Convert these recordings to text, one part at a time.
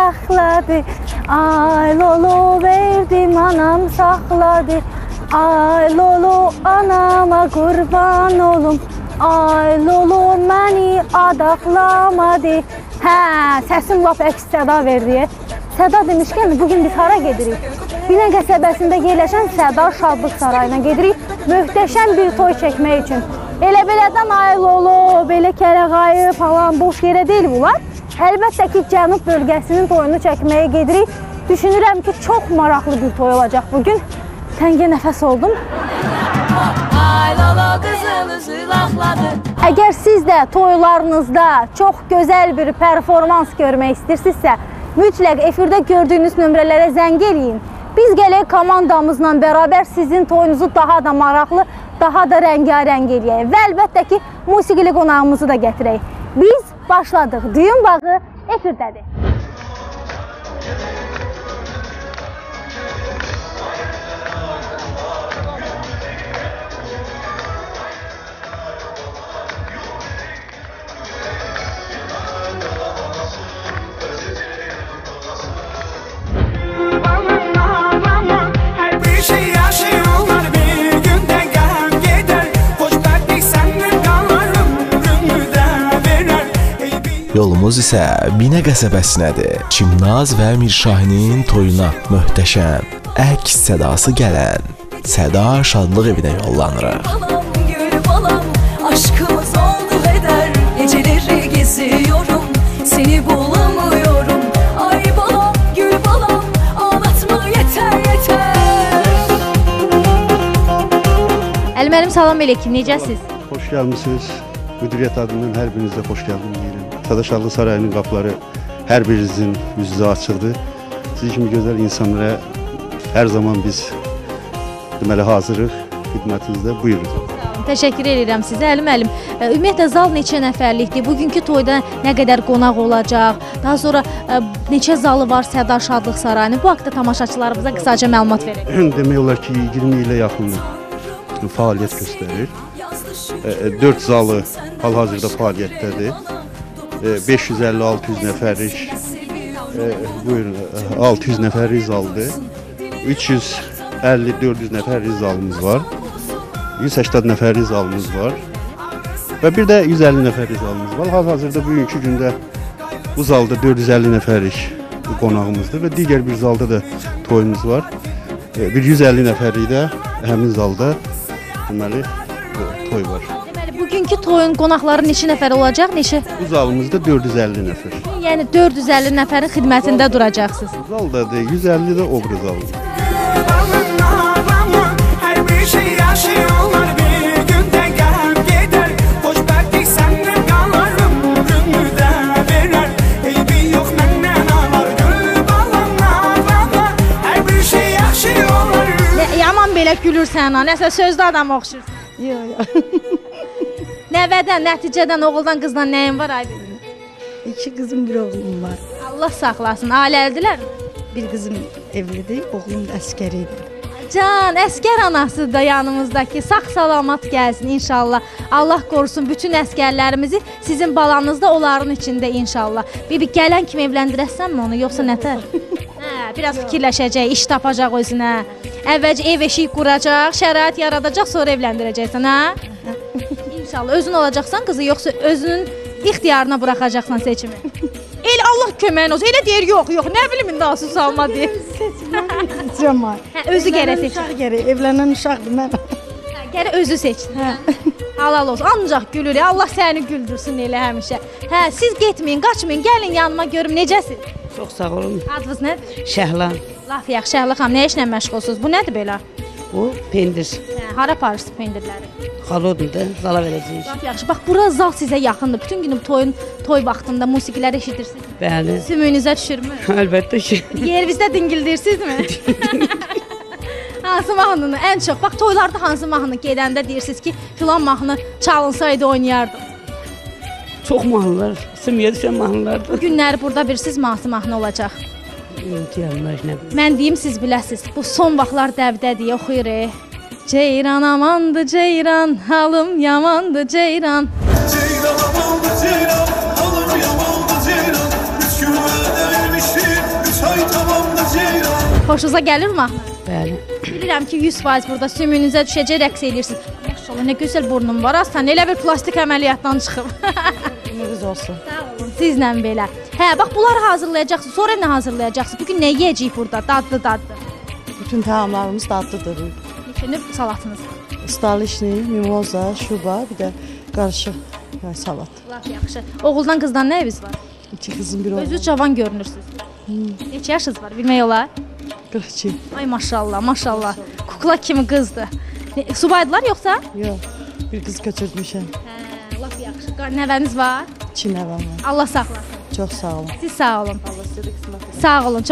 saxladı. Ay lolo verdim anam saxladı. Ay lolo anama qurban olum. Ay lolo məni adaqlamadı. Hə, səsim lap əks səda verdi. Səda demişkən, bugün biz hara gedirik? Binə qəsəbəsində yerləşən Səda Şadlıq Sarayına gedirik. Möhtəşəm bir toy çəkmək üçün. Elə belədən ay lolo, belə kərəğayı falan boş yerə deyil bunlar. Əlbəttə ki, Cənub bölgəsinin toyunu çəkməyə gedirik. Düşünürəm ki, çox maraqlı bir toy olacaq bugün. Təngə nəfəs oldum. Əgər siz də toylarınızda çox gözəl bir performans görmək istəyirsinizsə, mütləq efirdə gördüyünüz nömrələrə zəng eləyin. Biz gələk komandamızla bərabər sizin toyunuzu daha da maraqlı, daha da rəngarəng eləyək və əlbəttə ki, musiqili qonağımızı da gətirək. Biz başladıq. Düyün bağı efirdədir. Yolumuz isə Binə qəsəbəsinədir. Çimnaz və Mirşahinin toyuna möhtəşəm, əks sədası gələn Səda Şadlıq evinə yollanırıq. Balam, gül balam, aşkımız oldu heder, geceleri geziyorum, seni bulamıyorum. Ay balam, gül balam, ağlatma yeter yeter. Əli müəllim, salam aleyküm, necəsiz? Hoş gəlmişsiniz. Müdiriyyət adından hər birinizə xoş gəldim deyirəm. Səda Şadlıq Sarayının qapıları hər birinizin üzünüzə açıqdır. Siz kimi gözəl insanlara hər zaman biz deməli hazırıq xidmətinizdə. Buyurun. Təşəkkür edirəm sizə Əli müəllim. Ümumiyyətlə zal neçə nəfərlikdir? Bugünkü toyda nə qədər qonaq olacaq? Daha sonra neçə zalı var Səda Şadlıq Sarayının? Bu haqqda tamaşaçılarımıza qısaca məlumat verək. Demək olar ki, 20 ilə yaxın fəaliyyət göstərir. 4 zalı hal-hazırda fəaliyyətdədir. 550-600 nəfərlik, buyurun, 600 nəfərlik zaldır. 350-400 nəfərlik zalımız var. 180 nəfərlik zalımız var. Və bir də 150 nəfərlik zalımız var. Hal-hazırda bugünkü gündə bu zalda 450 nəfərlik qonağımızdır və digər bir zalda da toyumuz var. Bir 150 nəfərlik də həmin zalda deməli toy var. Deməli, bugünkü toyun qonaqları neçə nəfər olacaq? Neçə? Bu zalımızda 450 nəfər. Yəni 450 nəfərin xidmətində duracaqsınız. Zaldadır, 150 də obraz zalımız. Yaman belə gülürsən ha, nəsə sözlü adam oxşursan. Yox. Nəvədən, nəticədən, oğuldan, qızdan nəyin var Aydın? 2 qızım, bir oğlum var. Allah saxlasın. Ailəlidirlər mi? Bir qızım evlidir, oğlum əskər idi. Can, əskər anası da yanımızdakı. Sağ-salamat gəlsin inşallah. Allah qorusun bütün əskərlərimizi, sizin balanız da onların içində inşallah. Bir gələn kimi evləndirəsənmi onu, yoxsa nətər? Hə, biraz fikirləşəcək, iş tapacaq özünə. Əvvəlcə ev eşik quracaq, şərait yaradacaq, sonra evləndirəcəksən, hə? İnşallah özün olacaqsan qızı, yoxsa özünün ixtiyarına buraxacaqsan seçimi. El Allah köməyin olsun. Elə deyir, yox, nə bilim indi asıl salma deyir. Seçməm var. Hə, özü gərək seçsin. Uşaq gərək, evlənən uşaqdır mən. Hə, gərək özü seçsin. Hə. Halal olsun. Ancaq gülür. Allah səni güldürsün elə həmişə. Hə, siz getməyin, qaçmayın. Gəlin yanıma görüm necəsiz? Çox sağ olun. Adınız nədir? Şəhlan. Laf yaxşı, Şəhla xanım. Nə işlə məşğulsunuz? Bu nədir belə? Bu pendir. Hə, hara aparırsınız pendirləri? Xalodur da, zala verəcəyik. Laf yaxşı. Bax, bura zal sizə yaxındır. Bütün günü toy vaxtında musiqilər eşidirsiniz. Bəli. Sümüyünüzə düşürmü? Əlbəttə ki. Yerimizdə dingildəyirsinizmi? Hansı mahnını ən çox? Bax, toylarda hansı mahnı gedəndə deyirsiniz ki, filan mahnı çalınsaydı oynayardım. Çox mahnılar, sümüyə düşən mahnılardır. Bu günləri burada bilirsiniz hansı mahnı olacaq? Mən deyim, siz biləsiniz. Bu son vaxtlar dəvdədir, oxuyuruq. Ceyran amandı ceyran, halım yamandı ceyran. Ceyran amandı ceyran, halım yamandı ceyran. Üç gün vermişim. Xoşunuza gəlir mahnı? Bəli. Bilirəm ki 100% burada sümüyünüzə düşəcək, rəqs edirsiniz. Maşallah nə gözəl burnum var. Aslan elə bir plastik əməliyyatdan çıxıb. Ömrünüz olsun. Sağ olun. Sizlə belə. Hə, bax bunları hazırlayacaqsınız. Sonra nə hazırlayacaqsınız? Bugün nə yeyəcəyik burada? Dadlı. Bütün təamlarımız dadlıdır. Neçəni salatınız? Stalişni, mimoza, şuba, bir də qarışıq salat. Lap yaxşı. Oğuldan qızdan nəyiniz var? 2 qızım, bir oğlum. Özünüz cavan görünürsünüz. Neçə yaşınız var? Bilmək olar? 42. Ay maşallah, maşallah. Kukla kimi qızdır. Subaydılar yoxsa? Yox, bir qız köçürmüşəm. Hə, lap yaxşı. Nəvəniz var? 2 nəvəm var. Allah saxlasın. Çox sağ olun. Siz sağ olun. Sağ olun.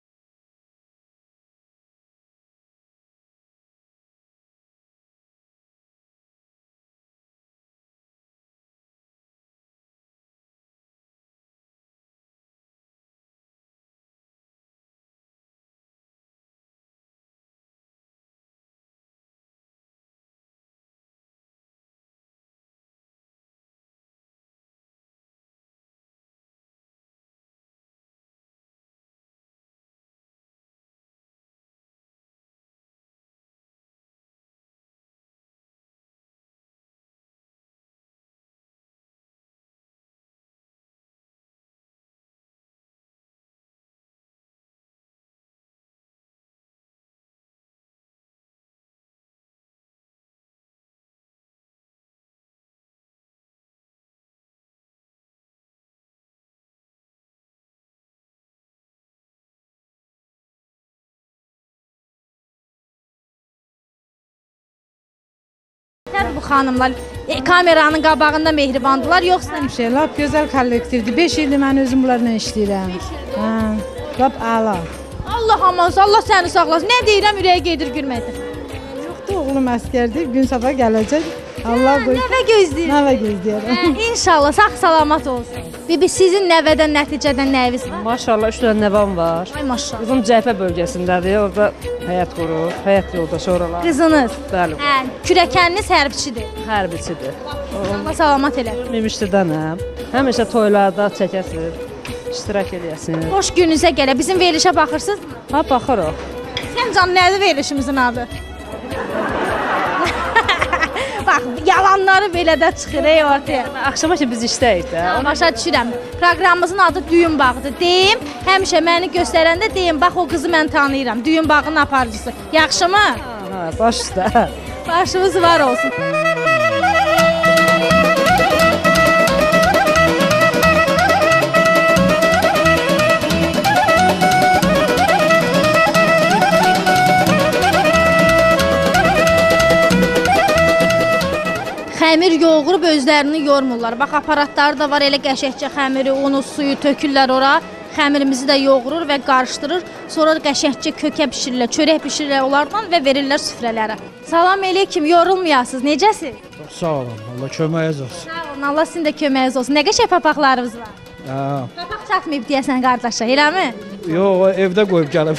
Bu xanımlar kameranın qabağında mehribandılar, yoxsa Həmişə lap gözəl kollektivdir. 5 ildir mən özüm bunlarla işləyirəm. Hə, lap əla. Allah amansı, Allah səni saxlasın. Nə deyirəm, ürəyə gedir gülməkdir. Yoxdur, oğlum əskərdir. Gün sabah gələcək. Allah qoy. Nəvə gözləyir. Nəvə gözləyirəm. İnşallah sağ-salamat olsun. Bibi sizin nəvədən nəticədən nəyiniz var? Maşallah 3 dənə nəvəm var. Ay maşallah. Qızım Cəhbə bölgəsindədir. Orada həyat qurur, həyat yoldaşı oralar. Qızınız. Bəli. Hə, kürəkəniniz hərbçidir. Hərbiçidir. Allah salamat elə. Memişdidənəm. Həmişə toylarda çəkəsir, iştirak eləyəsiniz. Xoş gününüzə gələ. Bizim verilişə baxırsınız. Ha, baxırıq. Sən can nədir verilişimizin adı? Bax, yalanları belə də çıxır ey ortaya. Axşama ki biz işdəyik də. Başa düşürəm. Proqramımızın adı Düyün bağıdır. Deyim, həmişə məni göstərəndə deyim, bax o qızı mən tanıyıram. Düyün bağının aparıcısı. Yaxşımı? Ha, baş üstə. Başımız var olsun. Xəmir yoğurub özlərini yormurlar. Bax aparatları da var, elə qəşəngcə xəmiri, unu, suyu tökürlər ora. Xəmirimizi də yoğurur və qarışdırır. Sonra qəşəngcə kökə bişirirlər, çörək bişirirlər onlardan və verirlər süfrələrə. Salam əleykum, yorulmayasınız. Necəsiz? Sağ olun. Allah köməyiniz olsun. Sağ olun, Allah sizin də köməyiniz olsun. Nə qəşəng papaqlarınız var. Hə. Papaq çatmayıb deyəsən qardaşa, eləmi? Yox, evdə qoyub gəlib.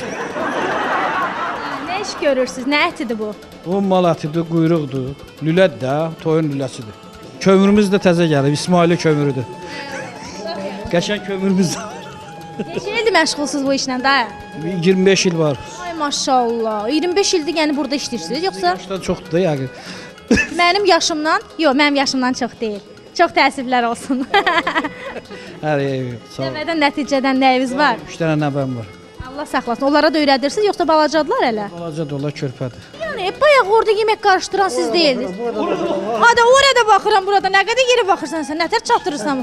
Nə iş görürsüz? Nə ətidir bu? Bu mal ətidir, quyruqdur. Lülədir də, toyun lüləsidir. Kömürümüz də təzə gəlib, İsmaili kömürüdür. Qəşəng kömürümüz var. Neçə ildir məşğulsuz bu işlə də? 25 il var. Ay maşallah. 25 ildir yəni burada işləyirsiniz, yoxsa? Yaşdan çoxdur da yəqin. Mənim yaşımdan, yox, mənim yaşımdan çox deyil. Çox təəssüflər olsun. Hər yer sağ ol. Nəvədən nəticədən nəyiniz var? 3 dənə nəvəm var. Allah saxlasın. Onlara da öyrədirsiniz, yoxsa balacadılar hələ? Balaca da onlar körpədir. Yəni bayaq orada yemək qarışdıran siz deyildiniz. Hadi oraya da baxıram burada. Nə qədər yeri baxırsan sən? Nətər çatdırırsan?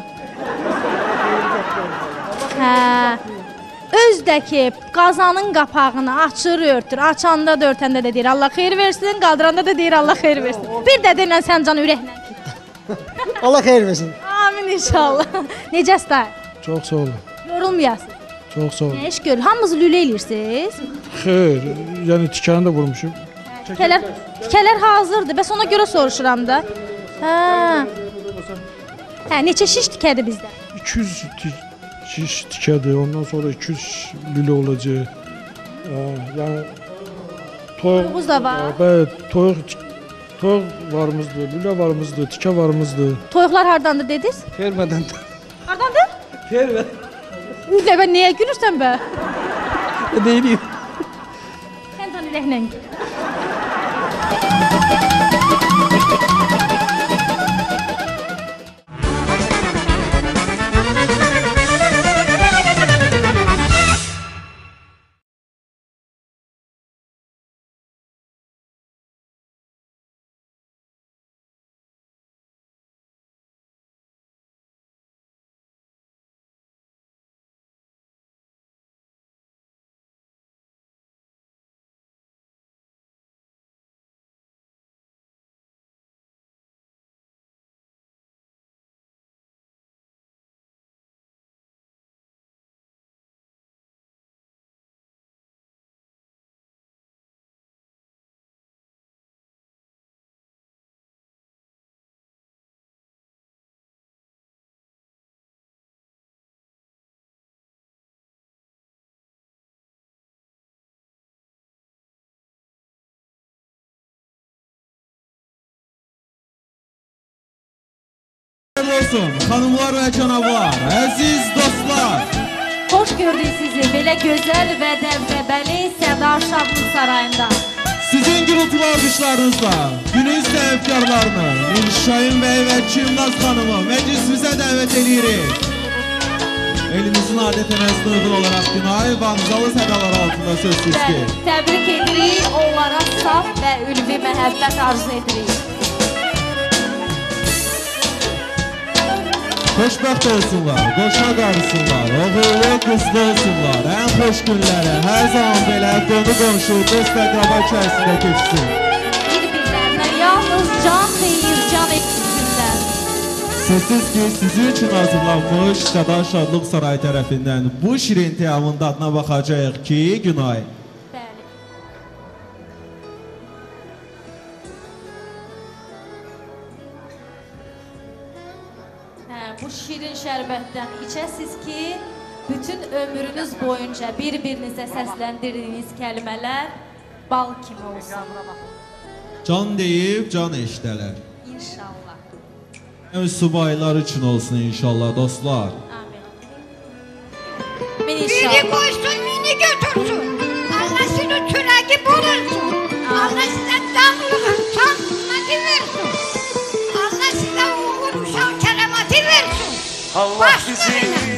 Hə. Özdəki qazanın qapağını açır, örtür. Açanda da, örtəndə də deyir Allah xeyir versin, qaldıranda da deyir Allah xeyir versin. Bir də deyirlər sən can ürəklə. Allah xeyir versin. Amin inşallah. Necəsən də? Çox sağ olun. Yorulmayasın. Çox sağ olun. Nə iş görür? Hamınız lülə eləyirsiniz? Xeyr, yəni tikanı da vurmuşum. Tikələr hazırdır. Bəs ona görə soruşuram da. Hə. Hə, neçə şiş tikədir bizdə? 200 şiş tikədir, ondan sonra 200 lülə olacaq. Yəni Toyuğumuz da var. Bəli, toyuq varımızdır, lülə varımızdır, tikə varımızdır. Toyuqlar hardandır dediniz? Fermədən. Hardandır? Fermədən. Üzə bə niyə gülürsən bə? Deyirəm. Sən tanıyırıq. Olsun, xanımlar və cənablar, əziz dostlar. Xoş gördük sizi belə gözəl və dəbdəbəli Səda Şadlıq Sarayında. Sizin gürültülü alqışlarınızla günün səhifkarlarını Nilşahin bəy və Çimnaz xanımı məclisimizə dəvət edirik. Elimizin adət-ənəzli uyğun olaraq Günay Vanzalı sədalar altında sözsüz ki. Təbrik edirik, onlara saf və ülvi məhəbbət arzu edirik. Xoşbəxt olsunlar, qoşa qarısınlar, oğullu qızlı olsunlar, ən xoş günləri hər zaman belə qonu qonşu, dost və qraba içərisində keçsin. Bir-birlərinə yalnız can deyir, can etsinlər. Sözsüz ki, sizin üçün hazırlanmış Səda Şadlıq Sarayı tərəfindən bu şirin təamın dadına baxacaq ki, Günay. Bu şirin şərbətdən içəsiz ki, bütün ömrünüz boyunca bir-birinizə səsləndirdiyiniz kəlmələr bal kimi olsun. Can deyib, can eşdələr. İnşallah. Öz subaylar üçün olsun inşallah dostlar. Amin. Biri koysun, biri götürsün. Allah sizin türəki bulursun. Allah sizə canlılıq, sağlıqlığı versin. Allah sizə uğur, uşaq kələməti versin. Allah bizi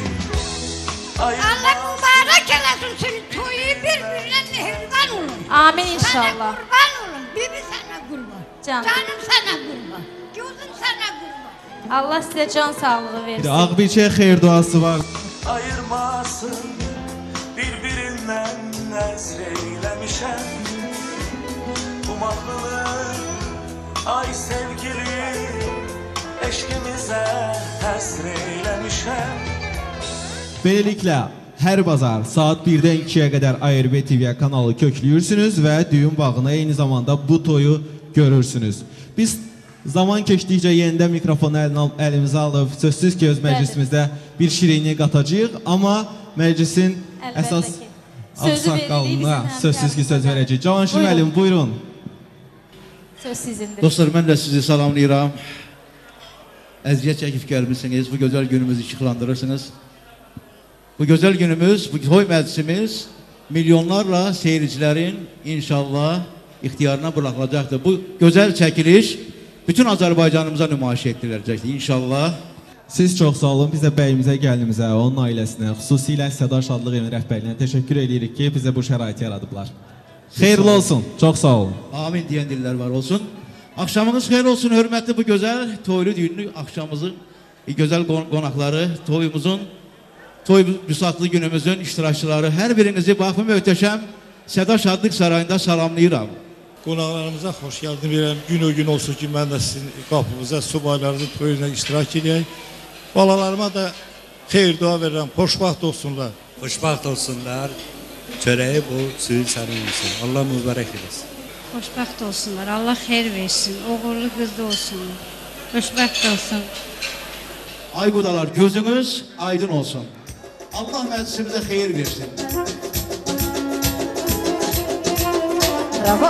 Allah mübarək eləsin, siz toyu bir-birinə mehriban olun. Amin inşallah. Sənə qurban olun, bibi sənə qurban. Canım. Canım sənə qurban, gözüm sənə qurban. Allah sizə can sağlığı versin. Ağbirçə xeyir duası var. ayırmasın birbirindən nəzr eyləmişəm. Bu mahnını ay sevgilim eşqimizə həsr eyləmişəm. Beləliklə, hər bazar saat 1-dən 2-yə qədər ARB TV kanalı köklüyürsünüz və düyün bağına eyni zamanda bu toyu görürsünüz. Biz zaman keçdikcə yenidən mikrofonu əlimizə alıb, sözsüz ki, öz məclisimizdə bir şirinlik qatacağıq, amma məclisin əsas ağsaqqalına sözsüz ki, söz verəcək. Cavanşir müəllim, buyurun. Söz sizindir. Dostlar, mən də sizi salamlayıram. Əziyyət çəkib gəlmişsiniz, bu gözəl günümüzü işıqlandırırsınız. Bu gözəl günümüz, bu toy məclisimiz milyonlarla seyircilərin inşallah ixtiyarına buraxılacaqdır. Bu gözəl çəkiliş bütün Azərbaycanımıza nümayiş etdiriləcəkdir inşallah. Siz çox sağ olun, biz də bəyimizə, gəlinimizə, onun ailəsinə, xüsusilə Səda Şadlıq evinin rəhbərliyinə təşəkkür edirik ki, bizə bu şəraiti yaradıblar. Xeyirli olsun, çox sağ olun. Amin deyən dillər var olsun. Axşamınız xeyir olsun, hörmətli bu gözəl toylu düğünlü axşamımızın gözəl qonaqları, toyumuzun, toy büsatlı günümüzün iştirakçıları, hər birinizi bax bu möhtəşəm Səda Şadlıq Sarayında salamlayıram. Qonaqlarımıza xoş gəldin verirəm. Gün o gün olsun ki, mən də sizin qapımıza, subaylarınızın toyuna iştirak edəyək. Balalarıma da xeyir dua verirəm, xoşbaxt olsunlar. Xoşbaxt olsunlar, çörəyi bol, suyu sərin olsun. Allah mübarək eləsin. Xoşbaxt olsunlar, Allah xeyir versin, uğurlu qızlı olsunlar. Xoşbaxt olsun. Ay qudalar, gözünüz aydın olsun. Allah məclisimizə xeyir versin. Bravo.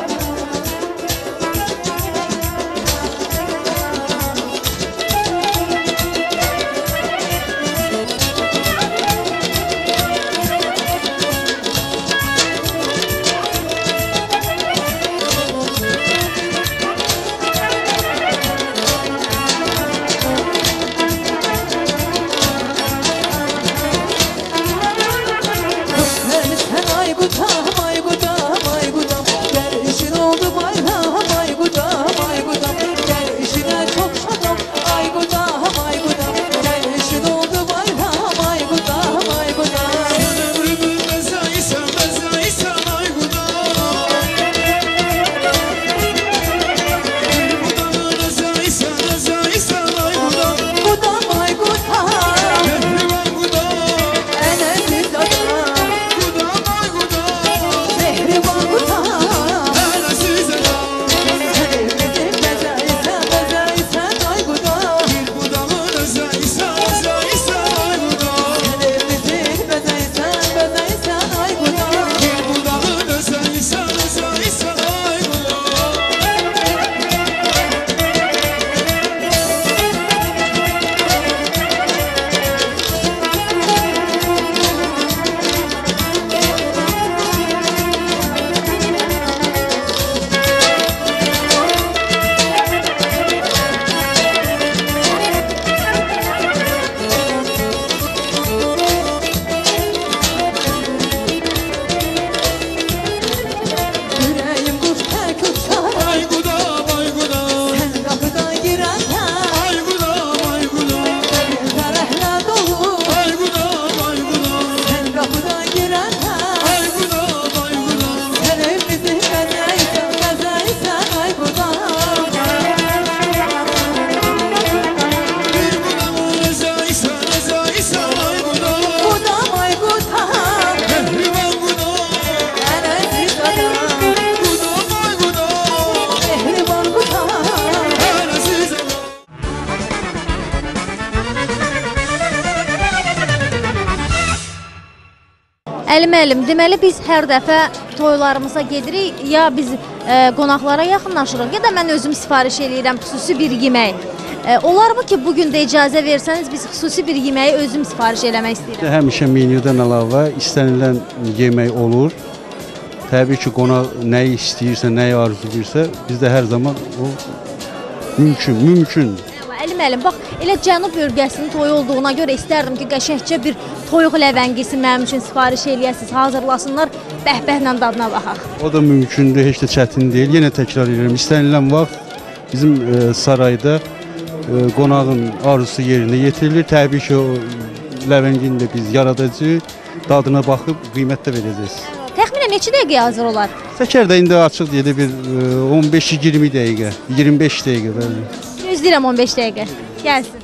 Əlim, deməli biz hər dəfə toylarımıza gedirik, ya biz qonaqlara yaxınlaşırıq, ya da mən özüm sifariş eləyirəm xüsusi bir yemək. Olarmı ki, bugün də icazə versəniz, biz xüsusi bir yeməyi özüm sifariş eləmək istəyirəm? Həmişə menyudan əlavə istənilən yemək olur. Təbii ki, qonaq nəyi istəyirsə, nəyi arzulayırsa, bizdə hər zaman o mümkün. Əlim, bax, elə Cənub bölgəsinin toyu olduğuna görə istərdim ki, qəşəngcə bir toyuq ləvəngisi mənim üçün sifariş eləyəsiniz, hazırlasınlar, bəhbəhlə dadına baxaq. O da mümkündür, heç də çətin deyil. Yenə təkrar edirəm, istənilən vaxt bizim sarayda qonağın arzusu yerinə yetirilir. Təbii ki, o ləvəngini də biz yaradacağıq, dadına baxıb qiymət də verəcəyiz. Təxminən neçə dəqiqəyə hazır olar? Şəkər də indi açıq deyil, bir 15-20 dəqiqə, 25 dəqiqə bəli. Gözləyirəm 15 dəqiqə. Gəlsin.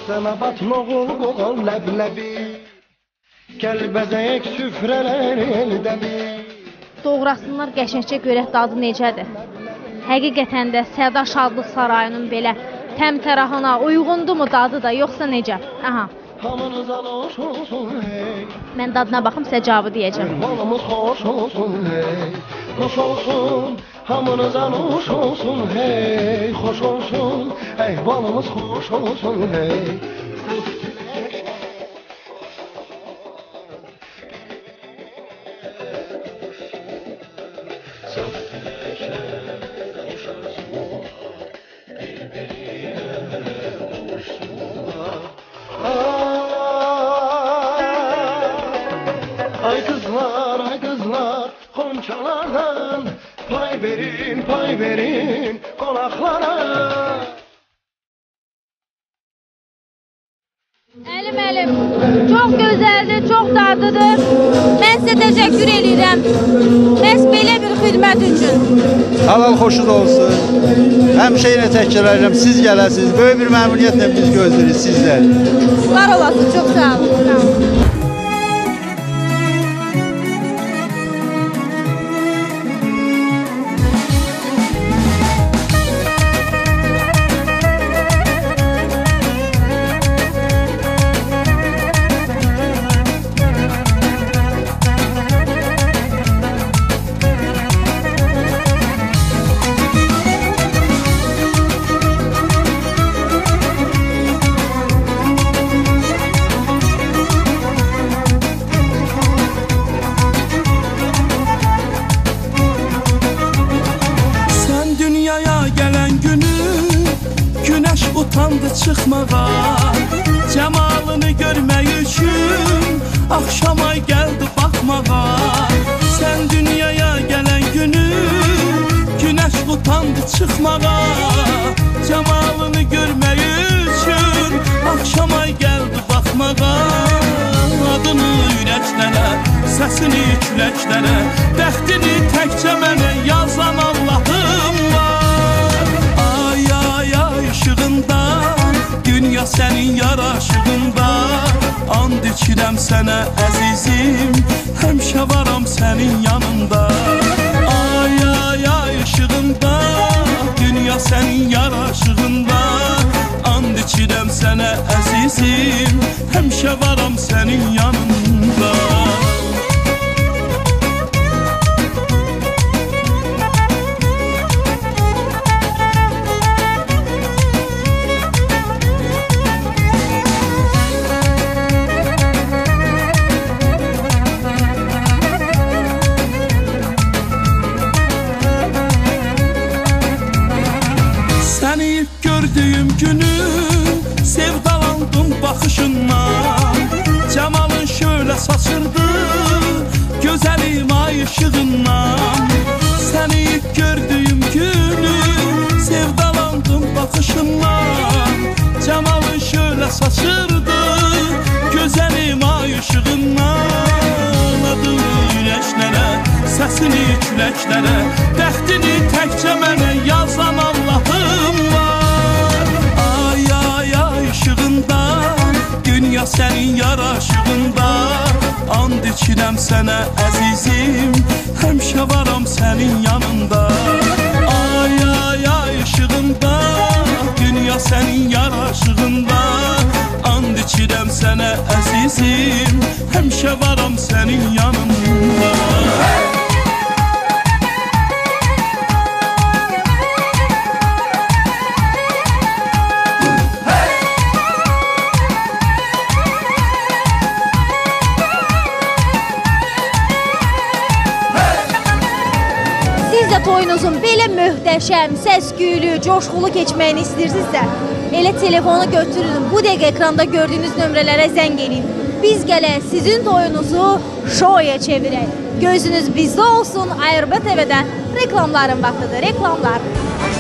Sənə batmağın qoğal ləbləbi Gəl bəzəyək süfrələr eldəbi Doğrasınlar, qəşəngcə görək dadı necədir. Həqiqətən də Səda Şadlıq Sarayının belə təmtərahına uyğundumu dadı da, yoxsa necə? Aha. Hamınıza xoş olsun hey Mən dadına baxım, sizə cavabı deyəcəm. Əhvalımız xoş olsun hey Xoş olsun, hamınıza xoş olsun hey Xoş olsun, əhvalımız xoş olsun hey Ay kızlar, xonçalardan pay verin qonaqlara. Əlim, çox gözəldir, çox dadlıdır. Mən sizə təşəkkür edirəm. Məhz belə bir xidmət üçün. Halal xoşunuz olsun. Həmişə yenə təkrar edirəm, siz gələsiniz. Böyük bir məmnuniyyətlə biz gözləyirik sizlər. Var olasın, çox sağ olun. Sağ olun. utandı çıxmağa Cəmalını görmək üçün Axşam ay gəldi baxmağa Sən dünyaya gələn günü Günəş utandı çıxmağa Cəmalını görmək üçün Axşam ay gəldi baxmağa Adını ürəklərə, səsini küləklərə Bəxtini təkcə mənə yazan Allahım var Ay ay ay ışığında Dünya sənin yaraşığında And içirəm sənə əzizim Həmişə varam sənin yanında Ay ay ay ışığında Dünya sənin yaraşığında And içirəm sənə əzizim Həmişə varam sənin yanında Səni ilk gördüyüm günü Sevdalandım baxışından Cəmalın şöyle saçırdı Gözəlim ay ışığından Səni ilk gördüyüm günü Sevdalandım baxışından Cəmalın şöyle saçırdı Gözəlim ay ışığından Adını ürəklərə Səsini küləklərə Bəxtini təkcə mənə yazan Allahım var Ay ay ay ışığında Dünya sənin yaraşığında And içirəm sənə əzizim Həmişə varam sənin yanında Ay ay ay ışığında Dünya sənin yaraşığında And içirəm sənə əzizim Həmişə varam sənin yanında Toyunuzun belə möhtəşəm, səs-küylü, coşqulu keçməyini istəyirsinizsə, elə telefonu götürün, bu dəqiqə ekranda gördüyünüz nömrələrə zəng edin. Biz gələk sizin toyunuzu şoya çevirək. Gözünüz bizdə olsun, ARB TV-də reklamların vaxtıdır, reklamlar.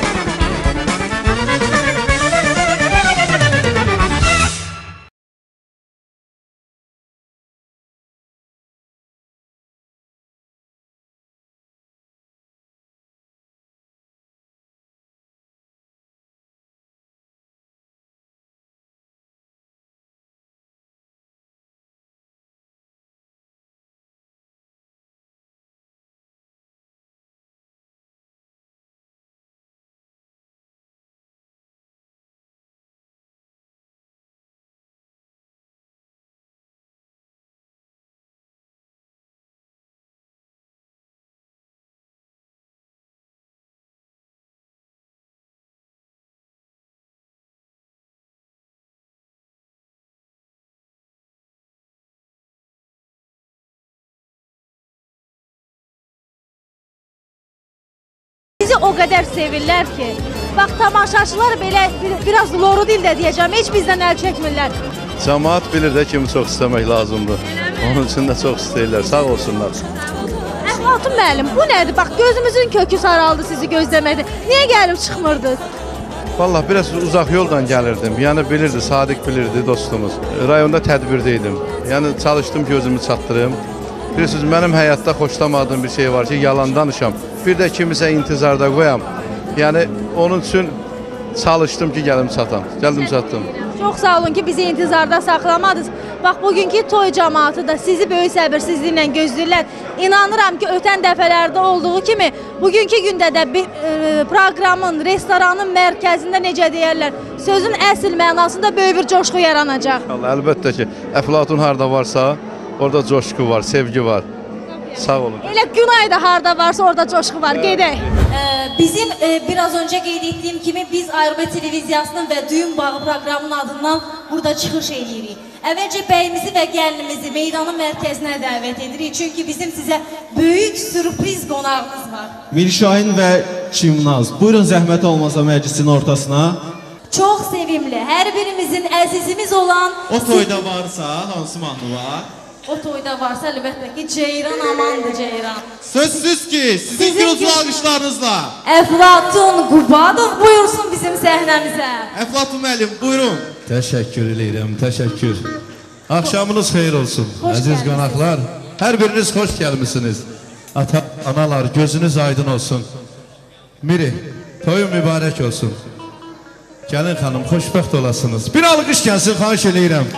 Bizi o qədər sevirlər ki, bax tamaşaçılar belə biraz loru dildə deyəcəm, heç bizdən əl çəkmirlər. Cəmaət bilir də kimi çox istəmək lazımdır. Onun üçün də çox istəyirlər. Sağ olsunlar. Əflatun müəllim, bu nədir? Bax gözümüzün kökü saraldı sizi gözləməkdə. Niyə gəlib çıxmırdınız? Vallahi biraz uzaq yoldan gəlirdim. Yəni bilirdi, Sadiq bilirdi dostumuz. Rayonda tədbirdə idim. Yəni çalışdım gözümü çatdırım. Bilirsiniz, mənim həyatda xoşlamadığım bir şey var ki, yalan danışam. Bir də kimisə intizarda qoyam. Yəni onun üçün çalışdım ki, gəlim çatam. Gəldim çatdım. Çox sağ olun ki, bizi intizarda saxlamadınız. Bax, bugünkü toy cəmaatı da sizi böyük səbirsizliklə gözləyirlər. İnanıram ki, ötən dəfələrdə olduğu kimi, bugünkü gündə də proqramın, restoranın mərkəzində necə deyərlər, sözün əsl mənasında böyük bir coşqu yaranacaq. Əlbəttə ki, Əflatun harda varsa, orada coşqu var, sevgi var. Sağ olun. Elə Günay da harda varsa orada coşqu var. Gedək. Bizim biraz önce qeyd etdiyim kimi biz Ayrı televiziyasının və Düyün Bağı proqramının adından burada çıxış edirik. Əvvəlcə bəyimizi və gəlinimizi meydanın mərkəzinə dəvət edirik. Çünki bizim sizə böyük sürpriz qonağımız var. Mirşahin və Çimnaz, buyurun zəhmət olmasa məclisin ortasına. Çox sevimli, hər birimizin əzizimiz olan... O toyda varsa, hansı mahnı var? O toyda varsa əlbəttə ki, Ceyran amandır Ceyran. Sözsüz ki, sizin gürültülü alqışlarınızla. Əflatun Qubadov buyursun bizim səhnəmizə. Əflatun müəllim, buyurun. Təşəkkür edirəm, təşəkkür. Axşamınız xeyir olsun, əziz qonaqlar. Hər biriniz xoş gəlmişsiniz. Ata, analar, gözünüz aydın olsun. Miri, toyun mübarək olsun. Gəlin xanım, xoşbəxt olasınız. Bir alqış gəlsin, xahiş eləyirəm.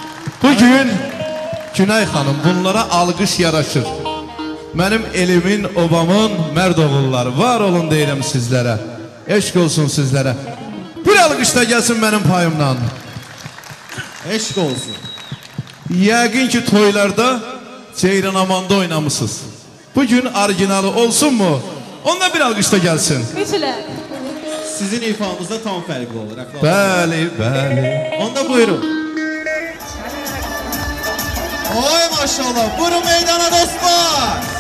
Bugün Günay xanım, bunlara alqış yaraşır. Mənim elimin, obamın mərd oğulları, var olun deyirəm sizlərə. Eşq olsun sizlərə. Bir alqış da gəlsin mənim payımdan. Eşq olsun. Yəqin ki, toylarda Ceyran Amanda oynamışsınız. Bugün orijinalı olsun mu? Onda bir alqış da gəlsin. Mütləq. Sizin ifanızda tam fərqli olur. Bəli, bəli. Onda buyurun. Oy maşallah, buyurun meydana dostlar.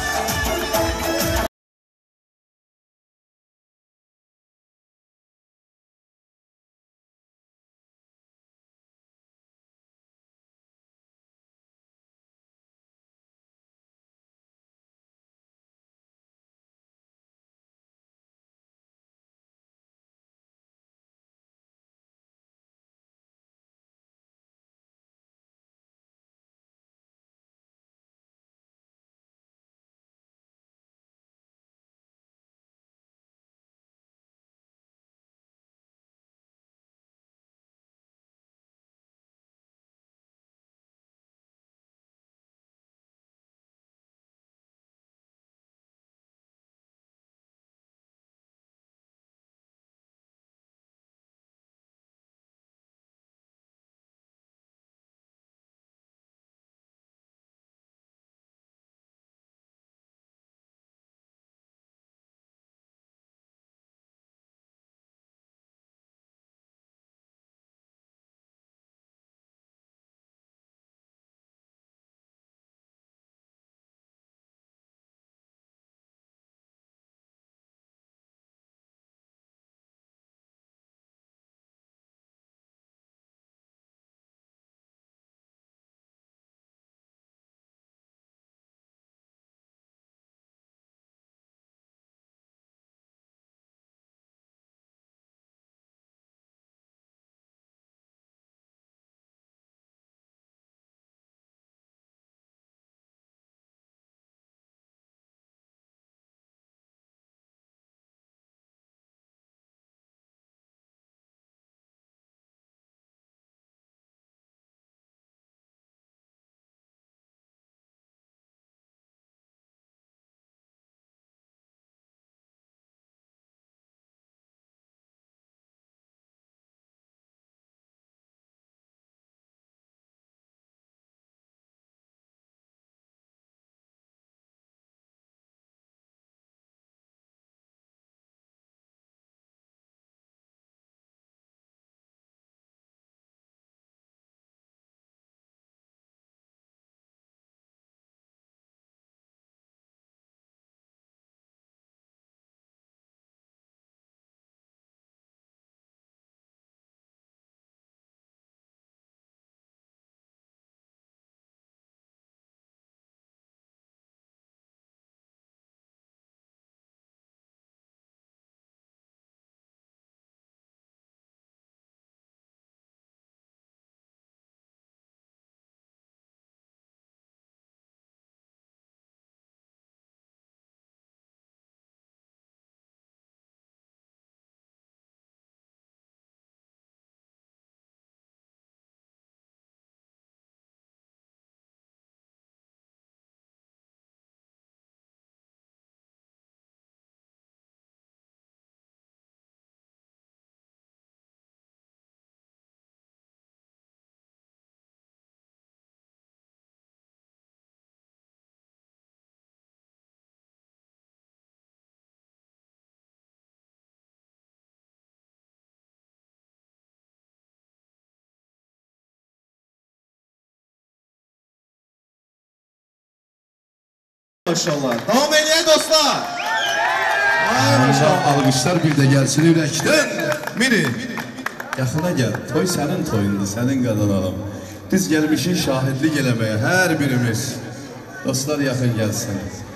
Maşallah. Devam eləyə dostlar. Ay Maşallah. Alqışlar bir də gəlsin ürəkdən. Miri, yaxına gəl. Toy sənin toyundur, sənin qadınalım. Biz gəlmişik şahidlik eləməyə, hər birimiz. Dostlar yaxın gəlsin.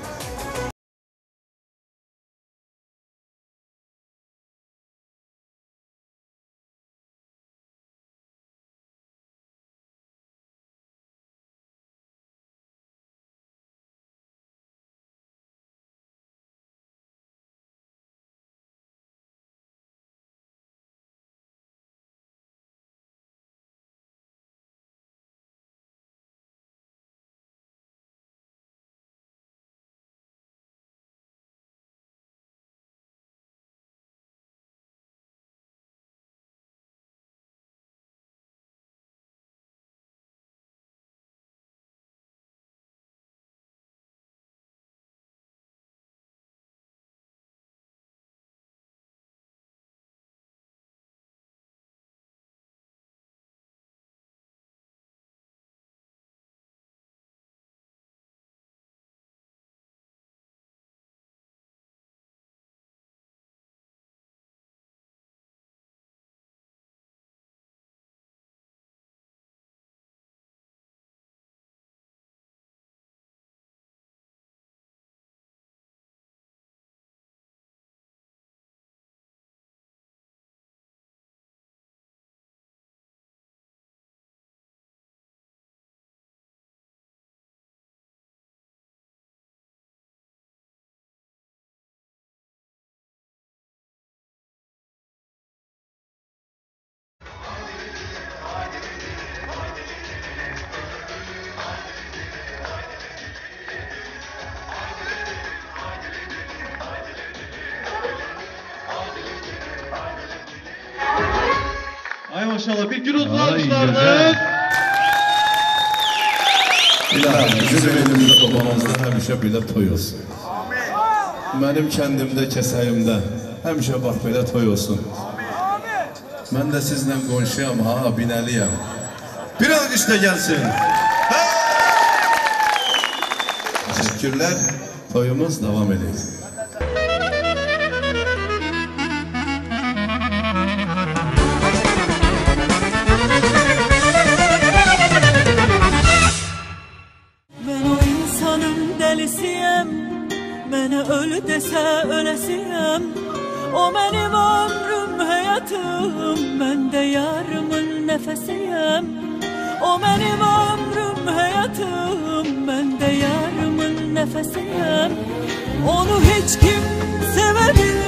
Ay maşallah bir gürültü alkışlarınız. İlahi, bizim elimizdə babamızda həmişə belə toy olsun. Mənim kəndimdə, kəsəyimdə həmişə bax belə toy olsun. Mən də sizlə qonşuyam, ha, binəliyəm. Bir alqış da gəlsin. Təşəkkürlər, toyumuz davam edir. Mənə ölü desə öləsiyəm. O mənim ömrüm, həyatım, mən də yarımın nəfəsiyəm. O mənim ömrüm, həyatım, mən də yarımın nəfəsiyəm. Onu heç kim sevə bilmir.